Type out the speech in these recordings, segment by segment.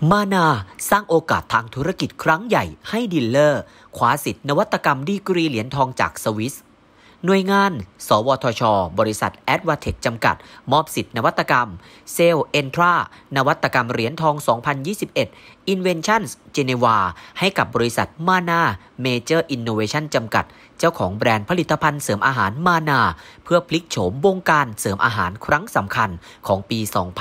มานาสร้างโอกาสทางธุรกิจครั้งใหญ่ให้ดีลเลอร์คว้าสิทธินวัตกรรมดีกรีเหรียญทองจากสวิสหน่วยงานสวทช.บริษัทแอดวาเทคจำกัดมอบสิทธินวัตกรรมเซลเอนทรานวัตกรรมเหรียญทอง 2021 Inventions Geneva ให้กับบริษัทมานาเมเจอร์อินโนเวชั่นจำกัดเจ้าของแบรนด์ผลิตภัณฑ์เสริมอาหารมานาเพื่อพลิกโฉมวงการเสริมอาหารครั้งสำคัญของปี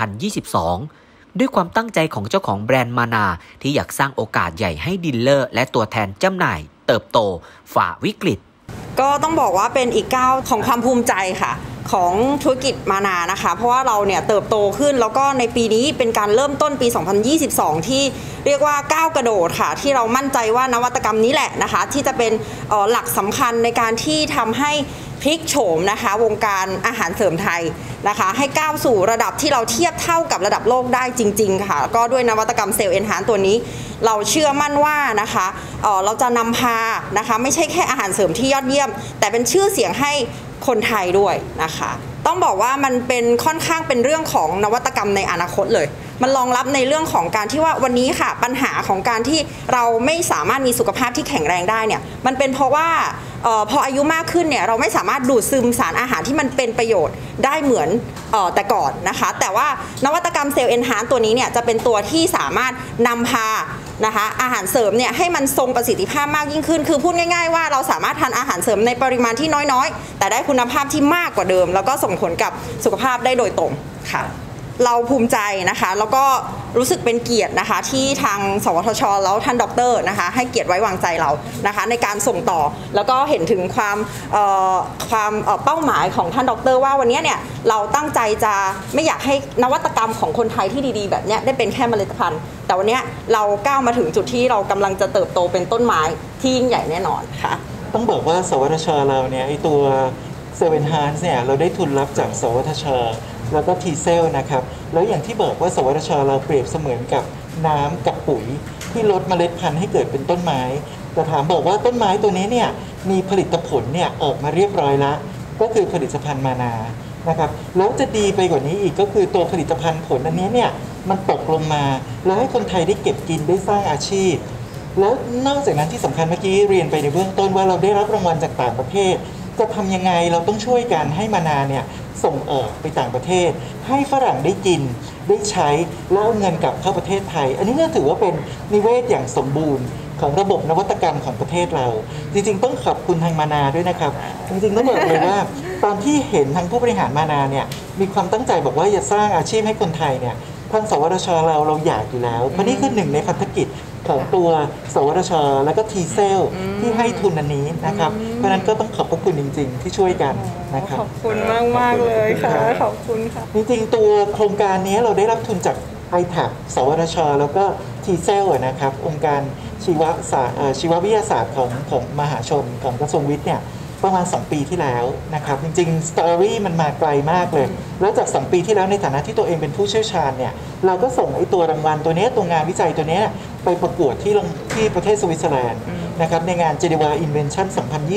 2022 ด้วยความตั้งใจของเจ้าของแบรนด์มานาที่อยากสร้างโอกาสใหญ่ให้ดีลเลอร์และตัวแทนจำหน่ายเติบโตฝ่าวิกฤตก็ต้องบอกว่าเป็นอีกก้าวของความภูมิใจค่ะของธุรกิจมานานะคะเพราะว่าเราเนี่ยเติบโตขึ้นแล้วก็ในปีนี้เป็นการเริ่มต้นปี 2022 ที่เรียกว่าก้าวกระโดดค่ะที่เรามั่นใจว่านวัตกรรมนี้แหละนะคะที่จะเป็นหลักสำคัญในการที่ทำให้พลิกโฉมนะคะวงการอาหารเสริมไทยนะคะให้ก้าวสู่ระดับที่เราเทียบเท่ากับระดับโลกได้จริงๆค่ะก็ด้วยนวัตกรรมเซลล์เอนฮานซ์ตัวนี้เราเชื่อมั่นว่านะคะเราจะนำพานะคะไม่ใช่แค่อาหารเสริมที่ยอดเยี่ยมแต่เป็นชื่อเสียงให้คนไทยด้วยนะคะต้องบอกว่ามันเป็นค่อนข้างเป็นเรื่องของนวัตกรรมในอนาคตเลยมันรองรับในเรื่องของการที่ว่าวันนี้ค่ะปัญหาของการที่เราไม่สามารถมีสุขภาพที่แข็งแรงได้เนี่ยมันเป็นเพราะว่าพออายุมากขึ้นเนี่ยเราไม่สามารถดูดซึมสารอาหารที่มันเป็นประโยชน์ได้เหมือนแต่ก่อนนะคะแต่ว่านวัตกรรมเซลล์เอนฮานซ์ตัวนี้เนี่ยจะเป็นตัวที่สามารถนำพานะคะอาหารเสริมเนี่ยให้มันทรงประสิทธิภาพมากยิ่งขึ้นคือพูดง่ายๆว่าเราสามารถทานอาหารเสริมในปริมาณที่น้อยๆแต่ได้คุณภาพที่มากกว่าเดิมแล้วก็ส่งผลกับสุขภาพได้โดยตรงค่ะเราภูมิใจนะคะแล้วก็รู้สึกเป็นเกียรตินะคะที่ทางสวทช.แล้วท่านดร.นะคะให้เกียรติไว้วางใจเรานะคะในการส่งต่อแล้วก็เห็นถึงความเป้าหมายของท่านดร.ว่าวันนี้เนี่ยเราตั้งใจจะไม่อยากให้นวัตกรรมของคนไทยที่ดีๆแบบนี้ได้เป็นแค่เมล็ดพันธุ์แต่วันนี้เราก้าวมาถึงจุดที่เรากำลังจะเติบโตเป็นต้นไม้ที่ยิ่งใหญ่แน่นอนค่ะต้องบอกว่าสวทช.เราเนี่ยไอตัวเซเว่นฮาร์เนี่ยเราได้ทุนรับจากสวทช.แล้วก็ทีเซลนะครับแล้วอย่างที่บอกว่าสวทช.เราเปรียบเสมือนกับน้ำกับปุ๋ยที่ลดเมล็ดพันธุ์ให้เกิดเป็นต้นไม้แต่ถามบอกว่าต้นไม้ตัวนี้เนี่ยมีผลิตผลเนี่ยออกมาเรียบร้อยแล้วก็คือผลิตภัณฑ์มานานะครับแล้วจะดีไปกว่านี้อีกก็คือตัวผลิตภัณฑ์ผลอันนี้เนี่ยมันตกลงมาแล้วให้คนไทยได้เก็บกินได้สร้างอาชีพแล้วนอกจากนั้นที่สำคัญเมื่อกี้เรียนไปในเบื้องต้นว่าเราได้รับรางวัลจากต่างประเทศจะทำยังไงเราต้องช่วยกันให้มานาเนี่ยส่งออกไปต่างประเทศให้ฝรั่งได้กินได้ใช้แล้วเอาเงินกลับเข้าประเทศไทยอันนี้ก็ถือว่าเป็นนิเวศอย่างสมบูรณ์ของระบบนวัตกรรมของประเทศเราจริงๆต้องขอบคุณทางมานาด้วยนะครับจริงๆต้องบอกเลยว่าตอนที่เห็นทางผู้บริหารมานาเนี่ยมีความตั้งใจบอกว่าจะสร้างอาชีพให้คนไทยเนี่ยทางสวทช.เราอยากอยู่แล้วเพราะนี่คือหนึ่งในพันธกิจของตัวสวทช.แล้วก็ทีเซลที่ให้ทุนอันนี้นะครับเพราะนั้นก็ต้องขอบพระคุณจริงๆที่ช่วยกันนะครับขอบคุณมากๆเลยค่ะขอบคุณค่ะจริงๆตัวโครงการนี้เราได้รับทุนจาก ITAC สวทช.แล้วก็ทีเซลนะครับองค์การชีววิทยาศาสตร์ของมหาชนของกระทรวงวิทย์เนี่ยประมาณ2 ปีที่แล้วนะครับจริงๆสตอรี่มันมาไกลมากเลยแล้วจาก2 ปีที่แล้วในฐานะที่ตัวเองเป็นผู้เชี่ยวชาญเนี่ยเราก็ส่งไอ้ตัวรางวัลตัวนี้ตัวงานวิจัยตัวนี้ไปประกวดที่ประเทศสวิตเซอร์แลนด์นะครับในงาน Geneva Invention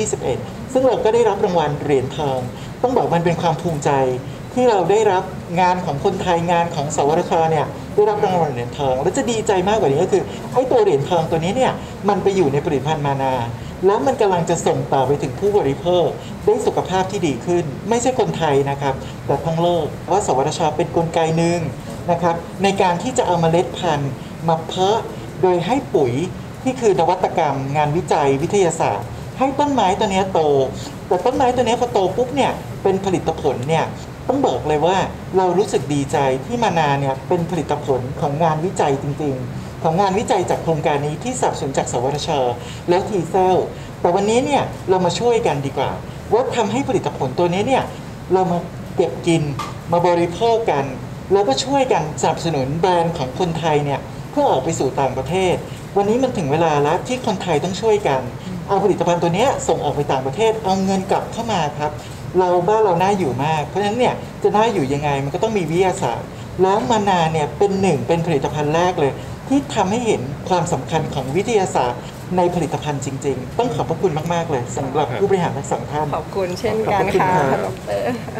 2021 ซึ่งเราก็ได้รับรางวัลเหรียญทองต้องบอกมันเป็นความภูมิใจที่เราได้รับงานของคนไทยงานของสวทช.เนี่ยได้รับรางวัลเหรียญทองและจะดีใจมากกว่านี้ก็คือไอ้ตัวเหรียญทองตัวนี้เนี่ยมันไปอยู่ในผลิตภัณฑ์มานาแล้วมันกำลังจะส่งต่อไปถึงผู้บริโภคได้สุขภาพที่ดีขึ้นไม่ใช่คนไทยนะครับแต่ทั้งโลกว่าสวทช.เป็นกลไกหนึ่งนะครับในการที่จะเอาเมล็ดพันธุ์มาเพาะโดยให้ปุ๋ยที่คือนวัตกรรมงานวิจัยวิทยาศาสตร์ให้ต้นไม้ตัวนี้โตแต่ต้นไม้ตัวนี้พอโตปุ๊บเนี่ยเป็นผลิตผลเนี่ยต้องบอกเลยว่าเรารู้สึกดีใจที่มานาเนี่ยเป็นผลิตผลของงานวิจัยจริงๆของงานวิจัยจากโครงการนี้ที่สนับสนุนจากสวทช.แล้วทีเซลแต่วันนี้เนี่ยเรามาช่วยกันดีกว่าว่าทำให้ผลิตผลตัวนี้เนี่ยเรามาเก็บกินมาบริโภคกันแล้วก็ช่วยกันสนับสนุนแบรนด์ของคนไทยเนี่ยเพื่อออกไปสู่ต่างประเทศวันนี้มันถึงเวลาแล้วที่คนไทยต้องช่วยกันเอาผลิตภัณฑ์ตัวนี้ส่งออกไปต่างประเทศเอาเงินกลับเข้ามาครับบ้านเราน่าอยู่มากเพราะฉะนั้นเนี่ยจะน่าอยู่ยังไงมันก็ต้องมีวิทยาศาสตร์แล้วมานาเนี่ยเป็นผลิตภัณฑ์แรกเลยที่ทำให้เห็นความสำคัญของวิทยาศาสตร์ในผลิตภัณฑ์จริงๆต้องขอบพระคุณมากๆเลยสำหรับผู้บริหารทั้งสองท่านขอบคุณเช่นกันค่ะดร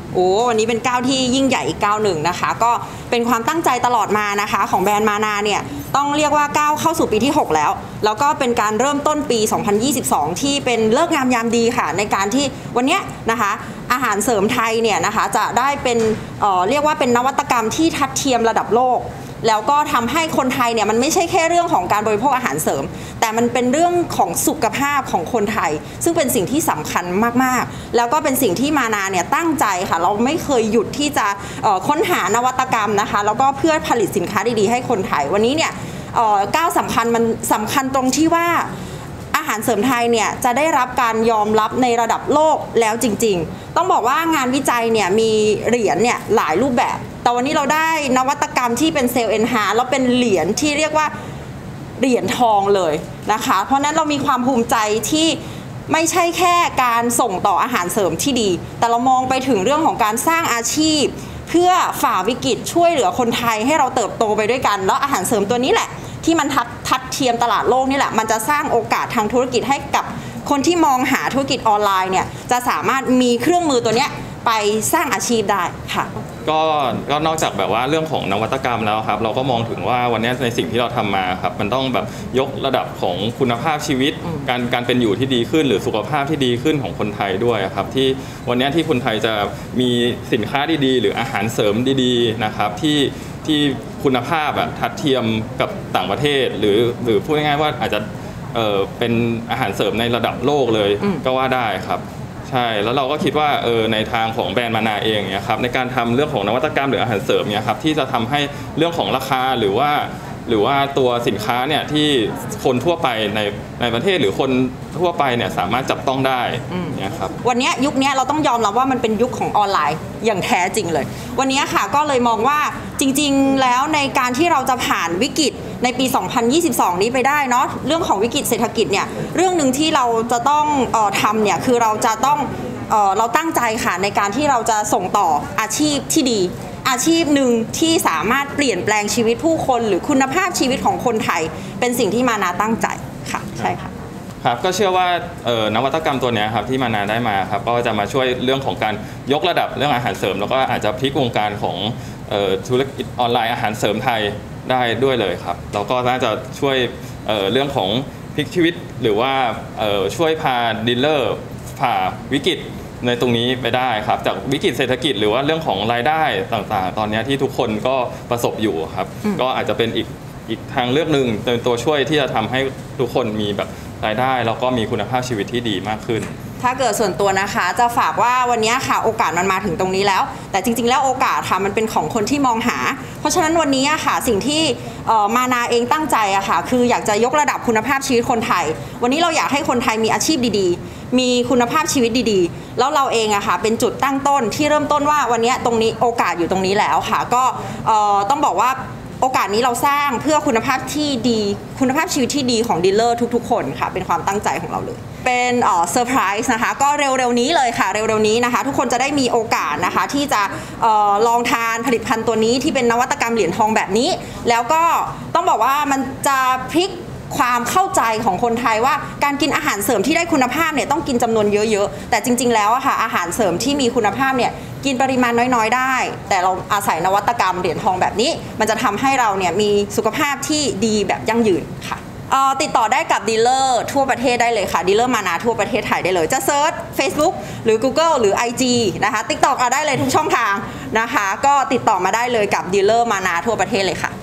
วันนี้เป็นก้าวที่ยิ่งใหญ่อีกก้าวหนึ่งนะคะก็เป็นความตั้งใจตลอดมานะคะของแบรนด์มานาเนี่ยต้องเรียกว่าก้าวเข้าสู่ปีที่6แล้วก็เป็นการเริ่มต้นปี 2022 ที่เป็นฤกษ์งามยามดีค่ะในการที่วันนี้นะคะอาหารเสริมไทยเนี่ยนะคะจะได้เป็นเรียกว่าเป็นนวัตกรรมที่ทัดเทียมระดับโลกแล้วก็ทำให้คนไทยเนี่ยมันไม่ใช่แค่เรื่องของการบริโภคอาหารเสริมแต่มันเป็นเรื่องของสุขภาพของคนไทยซึ่งเป็นสิ่งที่สำคัญมากๆแล้วก็เป็นสิ่งที่มานาเนี่ยตั้งใจค่ะเราไม่เคยหยุดที่จะค้นหานวัตกรรมนะคะแล้วก็เพื่อผลิตสินค้าดีๆให้คนไทยวันนี้เนี่ยก้าวสำคัญมันสำคัญตรงที่ว่าอาหารเสริมไทยเนี่ยจะได้รับการยอมรับในระดับโลกแล้วจริงๆต้องบอกว่างานวิจัยเนี่ยมีเหรียญเนี่ยหลายรูปแบบแต่วันนี้เราได้นวัตกรรมที่เป็นเซลล์เอนฮาร์แล้วเป็นเหรียญที่เรียกว่าเหรียญทองเลยนะคะเพราะนั้นเรามีความภูมิใจที่ไม่ใช่แค่การส่งต่ออาหารเสริมที่ดีแต่เรามองไปถึงเรื่องของการสร้างอาชีพเพื่อฝ่าวิกฤตช่วยเหลือคนไทยให้เราเติบโตไปด้วยกันแล้วอาหารเสริมตัวนี้แหละที่มันทัดเทียมตลาดโลกนี่แหละมันจะสร้างโอกาสทางธุรกิจให้กับคนที่มองหาธุรกิจออนไลน์เนี่ยจะสามารถมีเครื่องมือตัวนี้ไปสร้างอาชีพได้ค่ะก็นอกจากแบบว่าเรื่องของนวัตกรรมแล้วครับเราก็มองถึงว่าวันนี้ในสิ่งที่เราทำมาครับมันต้องแบบยกระดับของคุณภาพชีวิตการเป็นอยู่ที่ดีขึ้นหรือสุขภาพที่ดีขึ้นของคนไทยด้วยครับที่วันนี้ที่คนไทยจะมีสินค้าดีๆหรืออาหารเสริมดีๆนะครับที่คุณภาพทัดเทียมกับต่างประเทศหรือพูดง่ายๆว่าอาจจะเป็นอาหารเสริมในระดับโลกเลยก็ว่าได้ครับใช่แล้วเราก็คิดว่าในทางของแบรนด์มานาเองเนี่ยครับในการทำเรื่องของนวัตกรรมหรืออาหารเสริมเนี่ยครับที่จะทำให้เรื่องของราคาหรือว่าตัวสินค้าเนี่ยที่คนทั่วไปในประเทศหรือคนทั่วไปเนี่ยสามารถจับต้องได้เนี่ยครับวันนี้ยุคนี้เราต้องยอมรับว่ามันเป็นยุคของออนไลน์อย่างแท้จริงเลยวันนี้ค่ะก็เลยมองว่าจริงๆแล้วในการที่เราจะผ่านวิกฤตในปี 2022 นี้ไปได้เนาะเรื่องของวิกฤตเศรษฐกิจเนี่ยเรื่องหนึ่งที่เราจะต้องทำเนี่ยคือเราจะต้องเราตั้งใจค่ะในการที่เราจะส่งต่ออาชีพที่ดีอาชีพหนึ่งที่สามารถเปลี่ยนแปลงชีวิตผู้คนหรือคุณภาพชีวิตของคนไทยเป็นสิ่งที่มานาตั้งใจค่ะใช่ค่ะครับก็เชื่อว่านวัตกรรมตัวนี้ครับที่มานาได้มาครับก็จะมาช่วยเรื่องของการยกระดับเรื่องอาหารเสริมแล้วก็อาจจะพลิกวงการของธุรกิจออนไลน์อาหารเสริมไทยได้ด้วยเลยครับแล้วก็น่าจะช่วยเรื่องของพลิกชีวิตหรือว่าช่วยพาดีลเลอร์ผ่าวิกฤตในตรงนี้ไปได้ครับจากวิกฤตเศรษฐกิจหรือว่าเรื่องของรายได้ต่างๆตอนนี้ที่ทุกคนก็ประสบอยู่ครับก็อาจจะเป็นอีกทางเลือกหนึ่งเป็นตัวช่วยที่จะทำให้ทุกคนมีแบบรายได้แล้วก็มีคุณภาพชีวิตที่ดีมากขึ้นถ้าเกิดส่วนตัวนะคะจะฝากว่าวันนี้ค่ะโอกาสมันมาถึงตรงนี้แล้วแต่จริงๆแล้วโอกาสค่ะมันเป็นของคนที่มองหาเพราะฉะนั้นวันนี้ค่ะสิ่งที่มานาเองตั้งใจอะค่ะคืออยากจะยกระดับคุณภาพชีวิตคนไทยวันนี้เราอยากให้คนไทยมีอาชีพดีๆมีคุณภาพชีวิตดีๆแล้วเราเองอะค่ะเป็นจุดตั้งต้นที่เริ่มต้นว่าวันนี้ตรงนี้โอกาสอยู่ตรงนี้แล้วค่ะก็ต้องบอกว่าโอกาสนี้เราสร้างเพื่อคุณภาพที่ดีคุณภาพชีวิตที่ดีของดีลเลอร์ทุกๆคนค่ะเป็นความตั้งใจของเราเลยเป็นเซอร์ไพรส์นะคะก็เร็วๆนี้เลยค่ะเร็วๆนี้นะคะทุกคนจะได้มีโอกาสนะคะที่จะลองทานผลิตภัณฑ์ตัวนี้ที่เป็นนวัตกรรมเหรียญทองแบบนี้แล้วก็ต้องบอกว่ามันจะพลิกความเข้าใจของคนไทยว่าการกินอาหารเสริมที่ได้คุณภาพเนี่ยต้องกินจำนวนเยอะๆแต่จริงๆแล้วอะค่ะอาหารเสริมที่มีคุณภาพเนี่ยกินปริมาณน้อยๆได้แต่เราอาศัยนวัตกรรมเหรียญทองแบบนี้มันจะทำให้เราเนี่ยมีสุขภาพที่ดีแบบยั่งยืนค่ะติดต่อได้กับดีลเลอร์ทั่วประเทศได้เลยค่ะดีลเลอร์มานาทั่วประเทศไทยได้เลยจะเซิร์ช Facebook หรือ Google หรือ IG นะคะ TikTok ได้เลยทุกช่องทางนะคะก็ติดต่อมาได้เลยกับดีลเลอร์มานาทั่วประเทศเลยค่ะ